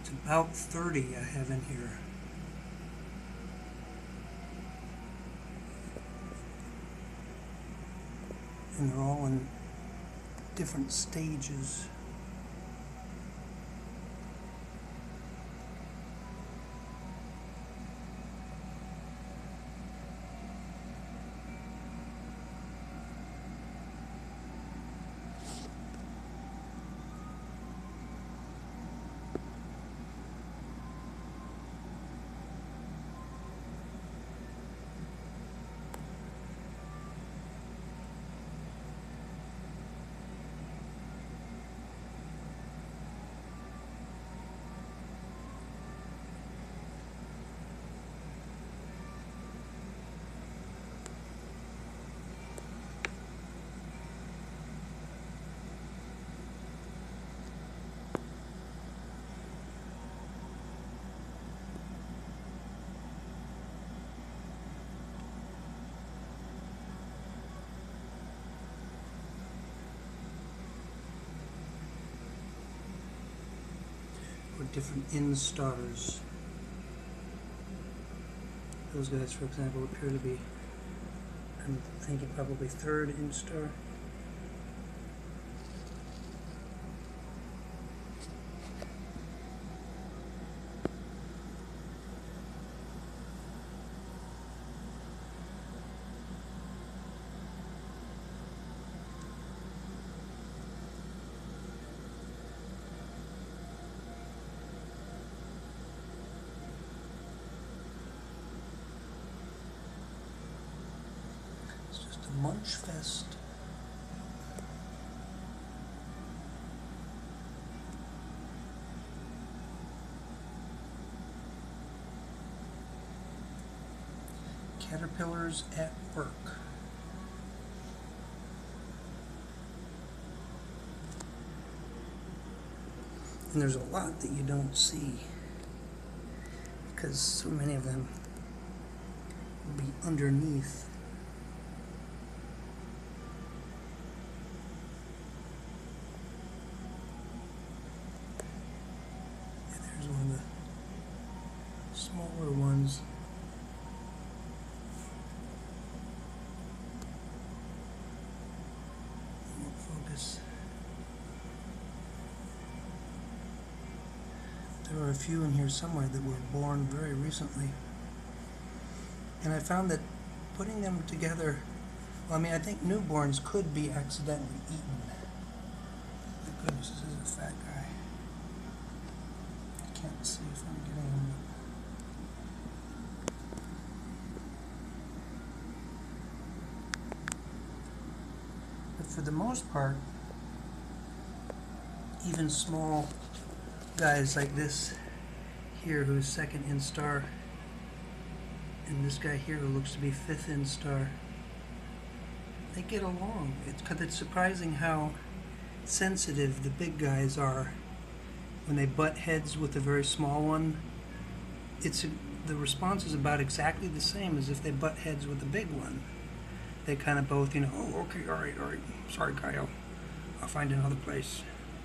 about 30 I have in here. And they're all in different stages. Or different instars. Those guys, for example, appear to be, I'm thinking, probably third instar. Munch Fest. Caterpillars at Work. And there's a lot that you don't see because so many of them will be underneath. One of the smaller ones. Won't focus. There are a few in here somewhere that were born very recently. And I found that putting them together, well, I mean, I think newborns could be accidentally eaten. My goodness, this is a fat guy. Can't see if I'm getting him. But for the most part, even small guys like this here, who's second instar, and this guy here who looks to be fifth instar, they get along. It's surprising how sensitive the big guys are. When they butt heads with a very small one, the response is about exactly the same as if they butt heads with a big one. They kind of both, oh, okay, all right, sorry, Kyle, I'll find another place.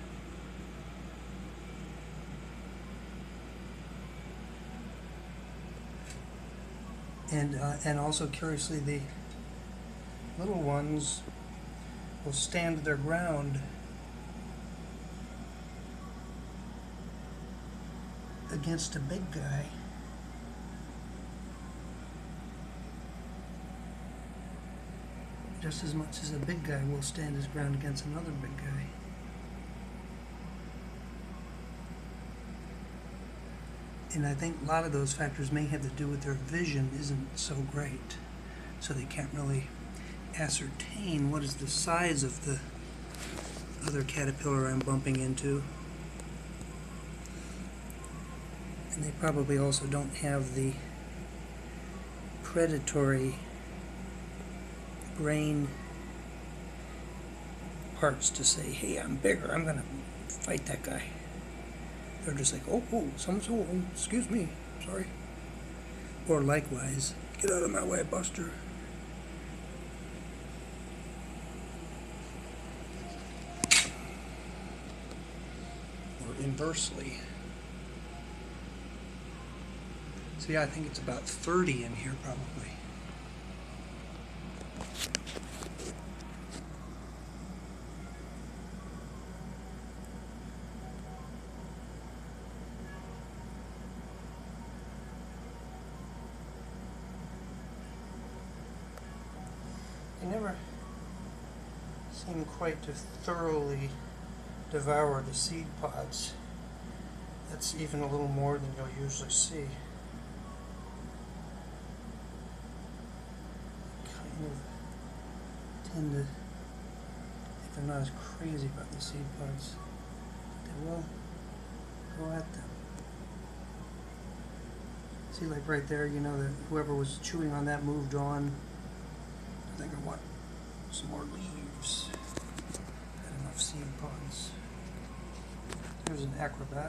And also, curiously, the little ones will stand their ground against a big guy. Just as much as a big guy will stand his ground against another big guy. And I think a lot of those factors may have to do with their vision isn't so great. So they can't really ascertain what is the size of the other caterpillar I'm bumping into. And they probably also don't have the predatory brain parts to say, hey, I'm bigger, I'm gonna fight that guy. They're just like, oh, excuse me, sorry. Or likewise, get out of my way, Buster. Or inversely. So yeah, I think it's about 30 in here probably. They never seem quite to thoroughly devour the seed pods. That's even a little more than you'll usually see. Kind of tend to, if they're not as crazy about the seed pods, they will go at them. See, like right there, you know that whoever was chewing on that moved on. I think I want some more leaves. Got enough seed pods. There's an acrobat.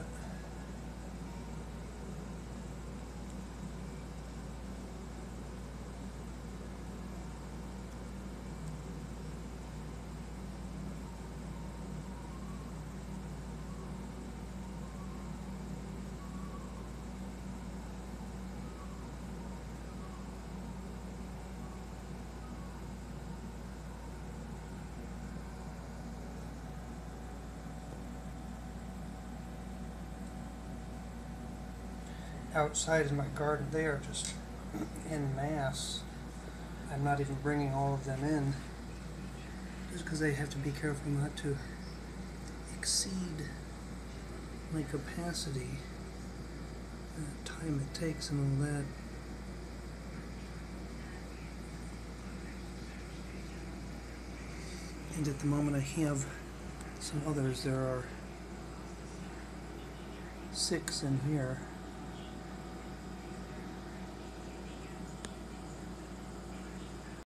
Outside in my garden, they are just en masse. I'm not even bringing all of them in, just because I have to be careful not to exceed my capacity, the time it takes and all that. And at the moment I have some others. There are 6 in here.